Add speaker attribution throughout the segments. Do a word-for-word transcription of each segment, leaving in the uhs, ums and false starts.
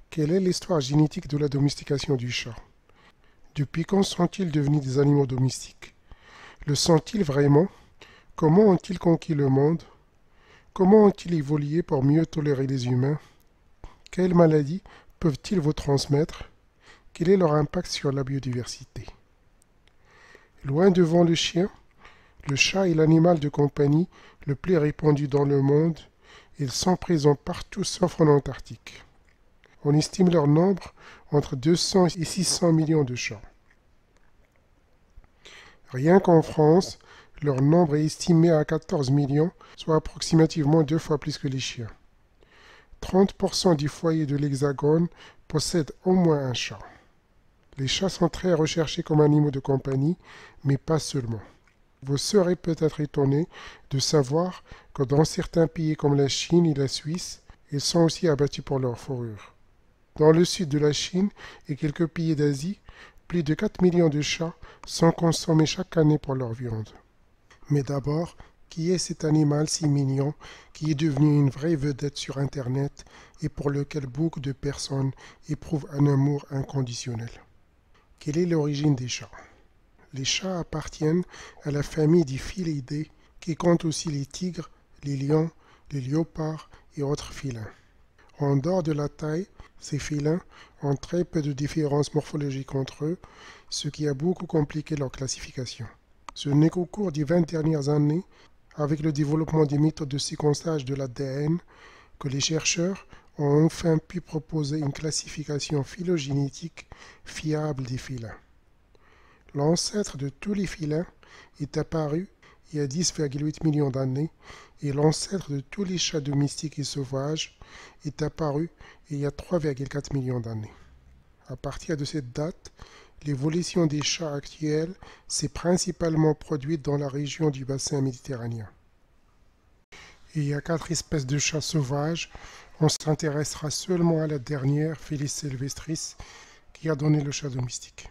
Speaker 1: Quelle est l'histoire génétique de la domestication du chat? Depuis quand sont-ils devenus des animaux domestiques? Le sont-ils vraiment? Comment ont-ils conquis le monde? Comment ont-ils évolué pour mieux tolérer les humains? Quelles maladies peuvent-ils vous transmettre? Quel est leur impact sur la biodiversité? Loin devant le chien, le chat est l'animal de compagnie le plus répandu dans le monde. Ils sont présents partout sauf en Antarctique. On estime leur nombre entre deux cents et six cents millions de chats. Rien qu'en France, leur nombre est estimé à quatorze millions, soit approximativement deux fois plus que les chiens. trente pour cent des foyers de l'Hexagone possèdent au moins un chat. Les chats sont très recherchés comme animaux de compagnie, mais pas seulement. Vous serez peut-être étonné de savoir que dans certains pays comme la Chine et la Suisse, ils sont aussi abattus pour leur fourrure. Dans le sud de la Chine et quelques pays d'Asie, plus de quatre millions de chats sont consommés chaque année pour leur viande. Mais d'abord, qui est cet animal si mignon qui est devenu une vraie vedette sur Internet et pour lequel beaucoup de personnes éprouvent un amour inconditionnel? Quelle est l'origine des chats? Les chats appartiennent à la famille des félidés qui compte aussi les tigres, les lions, les léopards et autres félins. En dehors de la taille, ces félins ont très peu de différences morphologiques entre eux, ce qui a beaucoup compliqué leur classification. Ce n'est qu'au cours des vingt dernières années, avec le développement des méthodes de séquençage de l'A D N, que les chercheurs ont enfin pu proposer une classification phylogénétique fiable des félins. L'ancêtre de tous les félins est apparu il y a dix virgule huit millions d'années et l'ancêtre de tous les chats domestiques et sauvages est apparu il y a trois virgule quatre millions d'années. À partir de cette date, l'évolution des chats actuels s'est principalement produite dans la région du bassin méditerranéen. Il y a quatre espèces de chats sauvages. On s'intéressera seulement à la dernière, Felis sylvestris, qui a donné le chat domestique.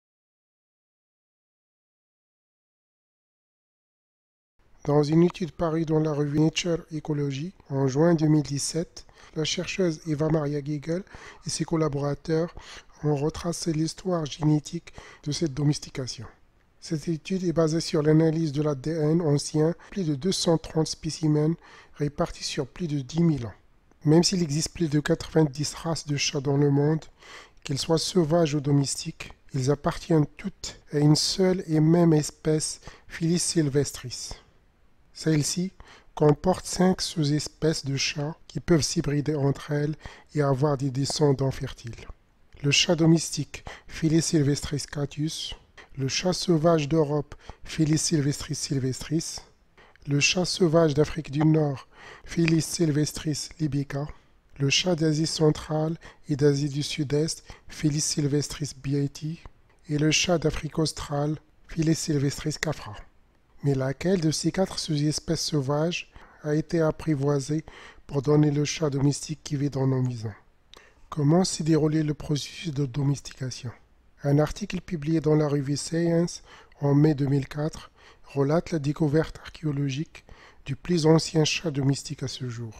Speaker 1: Dans une étude parue dans la revue Nature Ecology en juin deux mille dix-sept, la chercheuse Eva Maria Giegel et ses collaborateurs ont retracé l'histoire génétique de cette domestication. Cette étude est basée sur l'analyse de l'A D N ancien, plus de deux cent trente spécimens répartis sur plus de dix mille ans. Même s'il existe plus de quatre-vingt-dix races de chats dans le monde, qu'elles soient sauvages ou domestiques, ils appartiennent toutes à une seule et même espèce, Felis sylvestris. Celle-ci comporte cinq sous-espèces de chats qui peuvent s'hybrider entre elles et avoir des descendants fertiles. Le chat domestique Felis sylvestris catus, le chat sauvage d'Europe Felis sylvestris sylvestris, le chat sauvage d'Afrique du Nord Felis sylvestris libica, le chat d'Asie centrale et d'Asie du Sud-Est Felis sylvestris beati et le chat d'Afrique australe Felis sylvestris cafra. Mais laquelle de ces quatre sous-espèces sauvages a été apprivoisée pour donner le chat domestique qui vit dans nos maisons? Comment s'est déroulé le processus de domestication? Un article publié dans la revue Science en mai deux mille quatre relate la découverte archéologique du plus ancien chat domestique à ce jour.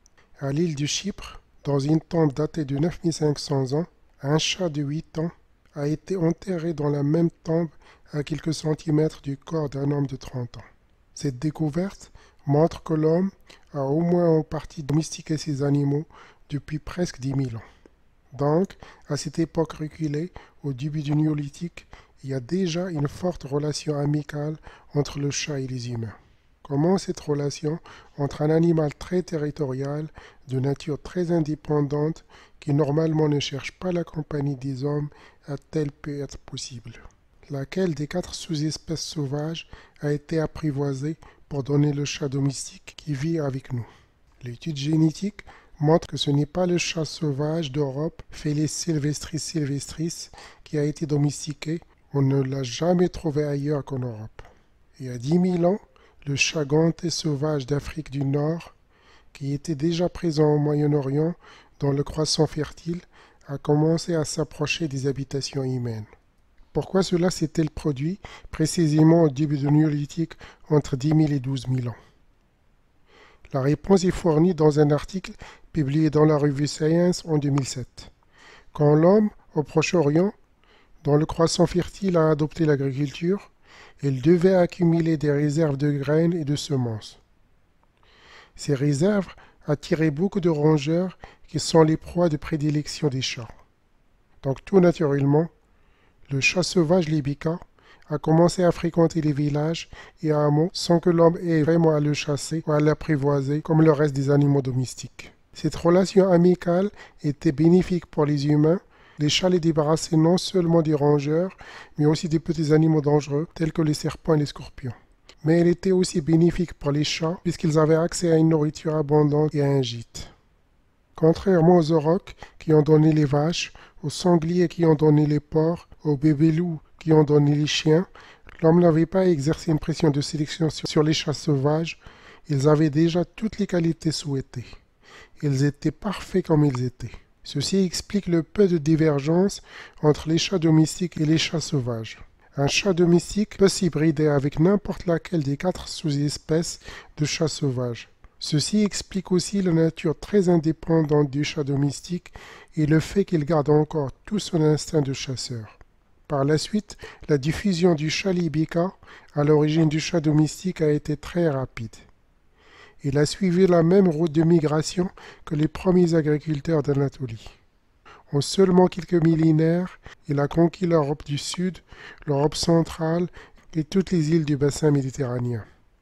Speaker 1: À l'île de Chypre, dans une tombe datée de neuf mille cinq cents ans, un chat de huit ans a été enterré dans la même tombe à quelques centimètres du corps d'un homme de trente ans. Cette découverte montre que l'homme a au moins en partie domestiqué ces animaux depuis presque dix mille ans. Donc, à cette époque reculée, au début du néolithique, il y a déjà une forte relation amicale entre le chat et les humains. Comment cette relation entre un animal très territorial, de nature très indépendante, qui normalement ne cherche pas la compagnie des hommes, a-t-elle pu être possible? Laquelle des quatre sous-espèces sauvages a été apprivoisée pour donner le chat domestique qui vit avec nous? L'étude génétique montre que ce n'est pas le chat sauvage d'Europe, Felis sylvestris sylvestris, qui a été domestiqué. On ne l'a jamais trouvé ailleurs qu'en Europe. Il y a dix mille ans, le chat ganté sauvage d'Afrique du Nord, qui était déjà présent au Moyen-Orient dans le croissant fertile, a commencé à s'approcher des habitations humaines. Pourquoi cela s'est-il produit précisément au début du néolithique entre dix mille et douze mille ans? La réponse est fournie dans un article publié dans la revue Science en deux mille sept. Quand l'homme, au Proche-Orient, dont le croissant fertile a adopté l'agriculture, il devait accumuler des réserves de graines et de semences. Ces réserves attiraient beaucoup de rongeurs qui sont les proies de prédilection des chats. Donc tout naturellement, le chat sauvage libica a commencé à fréquenter les villages et hameaux sans que l'homme ait vraiment à le chasser ou à l'apprivoiser comme le reste des animaux domestiques. Cette relation amicale était bénéfique pour les humains. Les chats les débarrassaient non seulement des rongeurs, mais aussi des petits animaux dangereux tels que les serpents et les scorpions. Mais elle était aussi bénéfique pour les chats puisqu'ils avaient accès à une nourriture abondante et à un gîte. Contrairement aux aurochs qui ont donné les vaches, aux sangliers qui ont donné les porcs, aux bébés-loups qui ont donné les chiens, l'homme n'avait pas exercé une pression de sélection sur les chats sauvages. Ils avaient déjà toutes les qualités souhaitées. Ils étaient parfaits comme ils étaient. Ceci explique le peu de divergence entre les chats domestiques et les chats sauvages. Un chat domestique peut s'hybrider avec n'importe laquelle des quatre sous-espèces de chats sauvages. Ceci explique aussi la nature très indépendante du chat domestique et le fait qu'il garde encore tout son instinct de chasseur. Par la suite, la diffusion du chat libica à l'origine du chat domestique a été très rapide. Il a suivi la même route de migration que les premiers agriculteurs d'Anatolie. En seulement quelques millénaires, il a conquis l'Europe du Sud, l'Europe centrale et toutes les îles du bassin méditerranéen.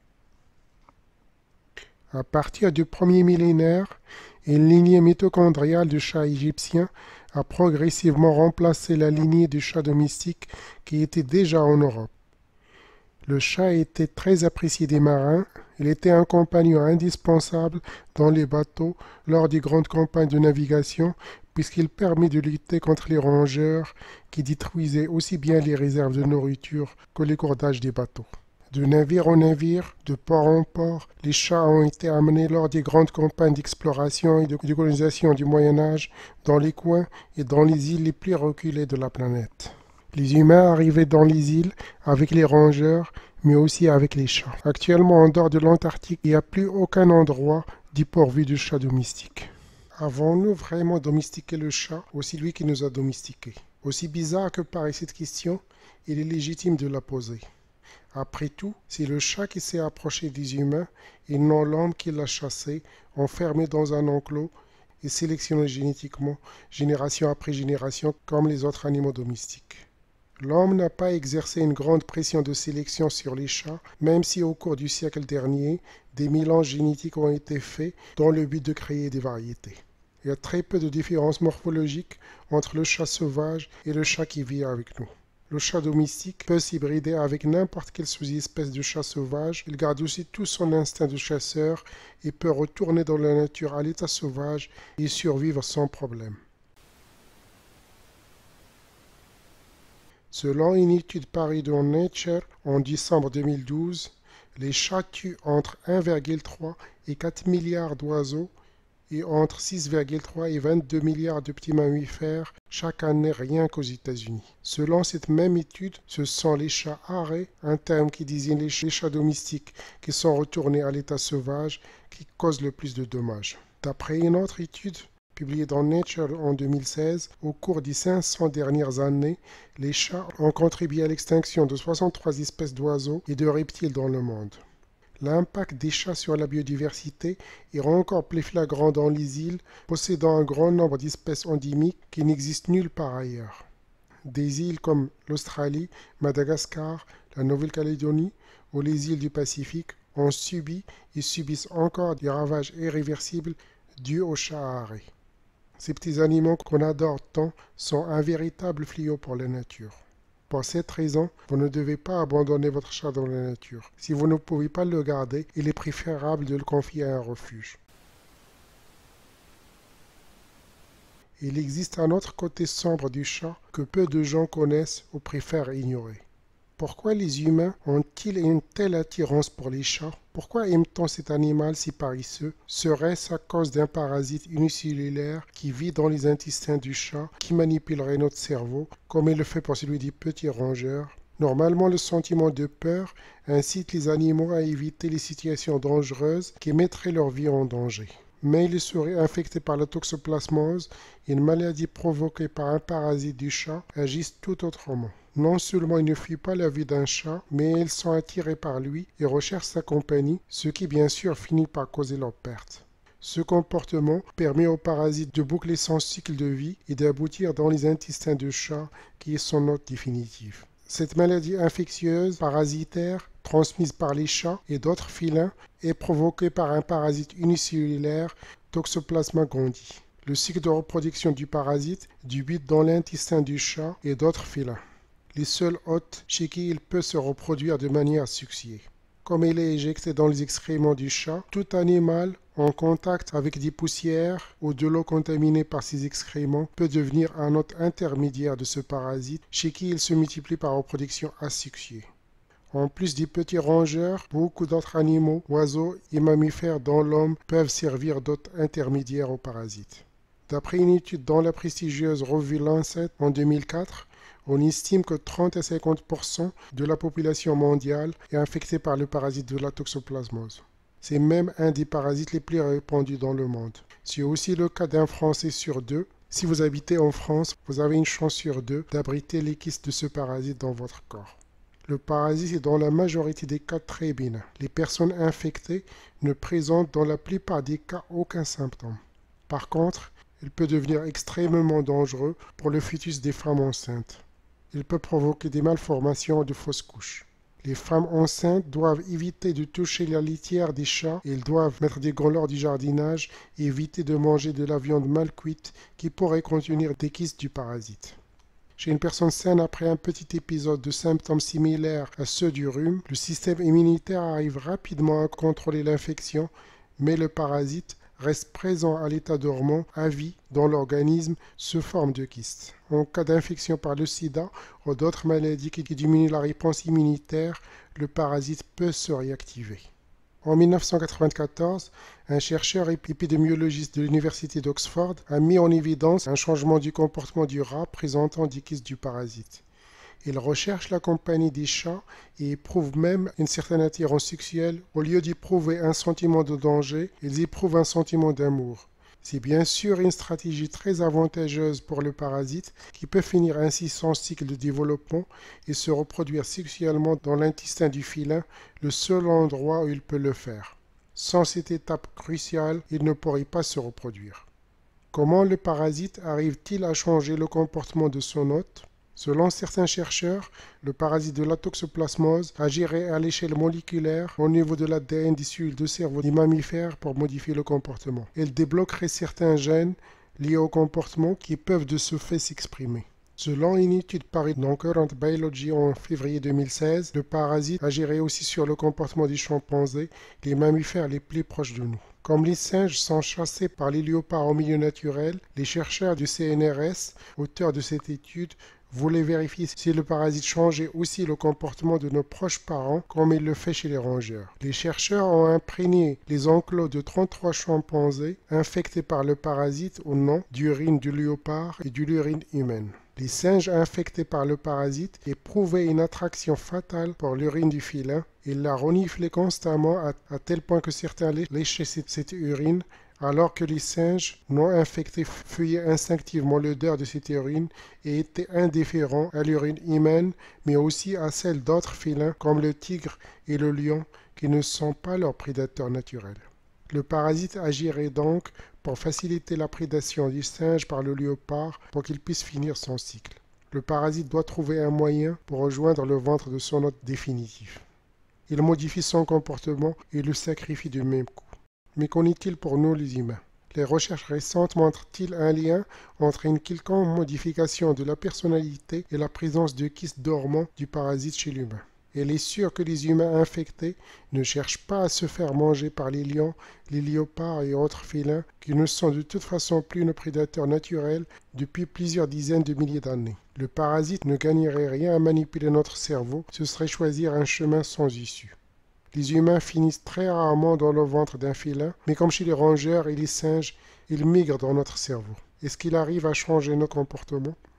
Speaker 1: À partir du premier millénaire, une lignée mitochondriale de chats égyptiens a progressivement remplacé la lignée du chat domestique qui était déjà en Europe. Le chat était très apprécié des marins. Il était un compagnon indispensable dans les bateaux lors des grandes campagnes de navigation puisqu'il permet de lutter contre les rongeurs qui détruisaient aussi bien les réserves de nourriture que les cordages des bateaux. De navire en navire, de port en port, les chats ont été amenés lors des grandes campagnes d'exploration et de colonisation du Moyen-Âge dans les coins et dans les îles les plus reculées de la planète. Les humains arrivaient dans les îles avec les rongeurs, mais aussi avec les chats. Actuellement, en dehors de l'Antarctique, il n'y a plus aucun endroit dépourvu de chats domestiques. Avons-nous vraiment domestiqué le chat ou c'est lui qui nous a domestiqués? Aussi bizarre que paraît cette question, il est légitime de la poser. Après tout, c'est le chat qui s'est approché des humains et non l'homme qui l'a chassé, enfermé dans un enclos et sélectionné génétiquement, génération après génération, comme les autres animaux domestiques. L'homme n'a pas exercé une grande pression de sélection sur les chats, même si au cours du siècle dernier, des mélanges génétiques ont été faits dans le but de créer des variétés. Il y a très peu de différences morphologiques entre le chat sauvage et le chat qui vit avec nous. Le chat domestique peut s'hybrider avec n'importe quelle sous-espèce de chat sauvage. Il garde aussi tout son instinct de chasseur et peut retourner dans la nature à l'état sauvage et survivre sans problème. Selon une étude parue dans Nature en décembre deux mille douze, les chats tuent entre un virgule trois et quatre milliards d'oiseaux et entre six virgule trois et vingt-deux milliards de petits mammifères chaque année rien qu'aux États-Unis. Selon cette même étude, ce sont les chats arrêts, un terme qui désigne les chats domestiques qui sont retournés à l'état sauvage, qui causent le plus de dommages. D'après une autre étude publiée dans Nature en deux mille seize, au cours des cinq cents dernières années, les chats ont contribué à l'extinction de soixante-trois espèces d'oiseaux et de reptiles dans le monde. L'impact des chats sur la biodiversité est encore plus flagrant dans les îles possédant un grand nombre d'espèces endémiques qui n'existent nulle part ailleurs. Des îles comme l'Australie, Madagascar, la Nouvelle-Calédonie ou les îles du Pacifique ont subi et subissent encore des ravages irréversibles dus aux chats arrêts. Ces petits animaux qu'on adore tant sont un véritable fléau pour la nature. Pour cette raison, vous ne devez pas abandonner votre chat dans la nature. Si vous ne pouvez pas le garder, il est préférable de le confier à un refuge. Il existe un autre côté sombre du chat que peu de gens connaissent ou préfèrent ignorer. Pourquoi les humains ont-ils une telle attirance pour les chats? Pourquoi aime-t-on cet animal si paresseux? Serait-ce à cause d'un parasite unicellulaire qui vit dans les intestins du chat, qui manipulerait notre cerveau, comme il le fait pour celui des petits rongeurs? Normalement, le sentiment de peur incite les animaux à éviter les situations dangereuses qui mettraient leur vie en danger. Mais les souris infectées par la toxoplasmose, une maladie provoquée par un parasite du chat, agissent tout autrement. Non seulement ils ne fuient pas la vie d'un chat, mais ils sont attirés par lui et recherchent sa compagnie, ce qui bien sûr finit par causer leur perte. Ce comportement permet au parasite de boucler son cycle de vie et d'aboutir dans les intestins du chat, qui est son hôte définitif. Cette maladie infectieuse parasitaire, transmise par les chats et d'autres félins, est provoquée par un parasite unicellulaire, Toxoplasma gondii. Le cycle de reproduction du parasite débute dans l'intestin du chat et d'autres félins, les seuls hôtes chez qui il peut se reproduire de manière successive. Comme il est éjecté dans les excréments du chat, tout animal en contact avec des poussières ou de l'eau contaminée par ces excréments peut devenir un hôte intermédiaire de ce parasite, chez qui il se multiplie par reproduction asexuée. En plus des petits rongeurs, beaucoup d'autres animaux, oiseaux et mammifères dont l'homme peuvent servir d'hôtes intermédiaires aux parasites. D'après une étude dans la prestigieuse revue Lancet en deux mille quatre, on estime que trente à cinquante pour cent de la population mondiale est infectée par le parasite de la toxoplasmose. C'est même un des parasites les plus répandus dans le monde. C'est aussi le cas d'un Français sur deux. Si vous habitez en France, vous avez une chance sur deux d'abriter les kystes de ce parasite dans votre corps. Le parasite est dans la majorité des cas très bénin. Les personnes infectées ne présentent dans la plupart des cas aucun symptôme. Par contre, il peut devenir extrêmement dangereux pour le fœtus des femmes enceintes. Il peut provoquer des malformations de fausses couches. Les femmes enceintes doivent éviter de toucher la litière des chats et elles doivent mettre des gants lors du jardinage et éviter de manger de la viande mal cuite qui pourrait contenir des kystes du parasite. Chez une personne saine, après un petit épisode de symptômes similaires à ceux du rhume, le système immunitaire arrive rapidement à contrôler l'infection, mais le parasite reste présent à l'état dormant à vie dans l'organisme sous forme de kyste. En cas d'infection par le sida ou d'autres maladies qui diminuent la réponse immunitaire, le parasite peut se réactiver. En mille neuf cent quatre-vingt-quatorze, un chercheur épidémiologiste de l'université d'Oxford a mis en évidence un changement du comportement du rat présentant des kystes du parasite. Il recherche la compagnie des chats et éprouve même une certaine attirance sexuelle. Au lieu d'éprouver un sentiment de danger, ils éprouvent un sentiment d'amour. C'est bien sûr une stratégie très avantageuse pour le parasite qui peut finir ainsi son cycle de développement et se reproduire sexuellement dans l'intestin du félin, le seul endroit où il peut le faire. Sans cette étape cruciale, il ne pourrait pas se reproduire. Comment le parasite arrive-t-il à changer le comportement de son hôte ? Selon certains chercheurs, le parasite de la toxoplasmose agirait à l'échelle moléculaire au niveau de l'A D N des cellules de cerveau des mammifères pour modifier le comportement. Elle débloquerait certains gènes liés au comportement qui peuvent de ce fait s'exprimer. Selon une étude parue dans Current Biology en février deux mille seize, le parasite agirait aussi sur le comportement des chimpanzés, les mammifères les plus proches de nous. Comme les singes sont chassés par les léopards en milieu naturel, les chercheurs du C N R S, auteurs de cette étude, voulaient vérifier si le parasite changeait aussi le comportement de nos proches parents comme il le fait chez les rongeurs. Les chercheurs ont imprégné les enclos de trente-trois chimpanzés infectés par le parasite ou non d'urine du léopard et de l'urine humaine. Les singes infectés par le parasite éprouvaient une attraction fatale pour l'urine du félin. Ils la reniflaient constamment à, à tel point que certains léchaient cette, cette urine, alors que les singes non infectés fuyaient instinctivement l'odeur de cette urine et étaient indifférents à l'urine humaine, mais aussi à celle d'autres félins comme le tigre et le lion, qui ne sont pas leurs prédateurs naturels. Le parasite agirait donc pour faciliter la prédation du singe par le léopard pour qu'il puisse finir son cycle. Le parasite doit trouver un moyen pour rejoindre le ventre de son hôte définitif. Il modifie son comportement et le sacrifie du même coup. Mais qu'en est-il pour nous les humains? Les recherches récentes montrent-ils un lien entre une quelconque modification de la personnalité et la présence de kystes dormants du parasite chez l'humain? Il est sûr que les humains infectés ne cherchent pas à se faire manger par les lions, les léopards et autres félins qui ne sont de toute façon plus nos prédateurs naturels depuis plusieurs dizaines de milliers d'années. Le parasite ne gagnerait rien à manipuler notre cerveau, ce serait choisir un chemin sans issue. Les humains finissent très rarement dans le ventre d'un félin, mais comme chez les rongeurs et les singes, ils migrent dans notre cerveau. Est-ce qu'il arrive à changer nos comportements?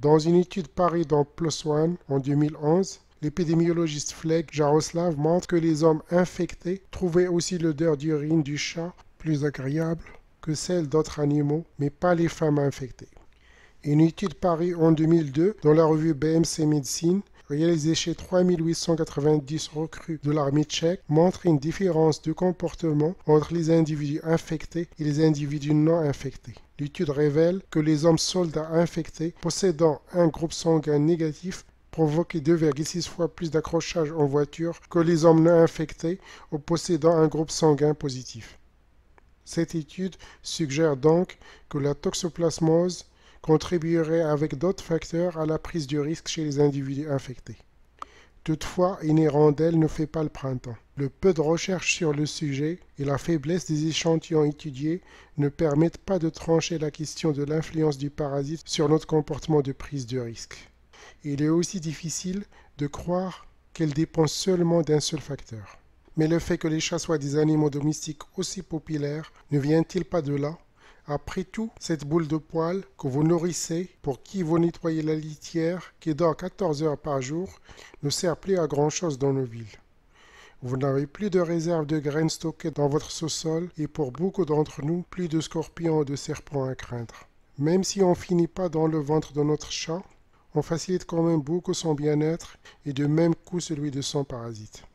Speaker 1: Dans une étude parue dans PLOS ONE en deux mille onze, l'épidémiologiste Flegg Jaroslav montre que les hommes infectés trouvaient aussi l'odeur d'urine du chat plus agréable que celle d'autres animaux, mais pas les femmes infectées. Une étude parue en deux mille deux dans la revue B M C Medicine, réalisée chez trois mille huit cent quatre-vingt-dix recrues de l'armée tchèque, montre une différence de comportement entre les individus infectés et les individus non infectés. L'étude révèle que les hommes soldats infectés possédant un groupe sanguin négatif provoquaient deux virgule six fois plus d'accrochages en voiture que les hommes non infectés ou possédant un groupe sanguin positif. Cette étude suggère donc que la toxoplasmose contribuerait avec d'autres facteurs à la prise de risque chez les individus infectés. Toutefois, une hirondelle ne fait pas le printemps. Le peu de recherche sur le sujet et la faiblesse des échantillons étudiés ne permettent pas de trancher la question de l'influence du parasite sur notre comportement de prise de risque. Il est aussi difficile de croire qu'elle dépend seulement d'un seul facteur. Mais le fait que les chats soient des animaux domestiques aussi populaires ne vient-il pas de là? Après tout, cette boule de poils que vous nourrissez, pour qui vous nettoyez la litière, qui dort quatorze heures par jour, ne sert plus à grand-chose dans nos villes. Vous n'avez plus de réserve de graines stockées dans votre sous-sol et pour beaucoup d'entre nous, plus de scorpions ou de serpents à craindre. Même si on ne finit pas dans le ventre de notre chat, on facilite quand même beaucoup son bien-être et de même coup celui de son parasite.